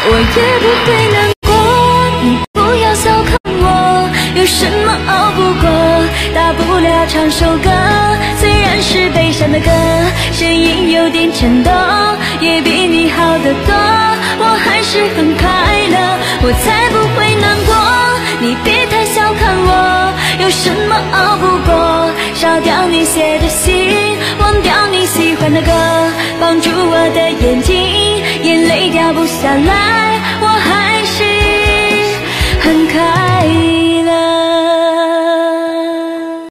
我也不会难过。你不要小看我，有什么熬不过，大不了唱首歌，虽然是悲伤的歌，声音有点颤抖，也比你好得多，我还是很快乐，我才不会难过。你别太小看我，有什么熬不过，烧掉你写的信，忘掉你喜欢的歌，绑住我的眼睛，眼泪掉不下来，